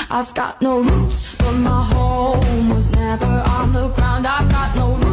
I've got no roots, but my home was never on the ground. I've got no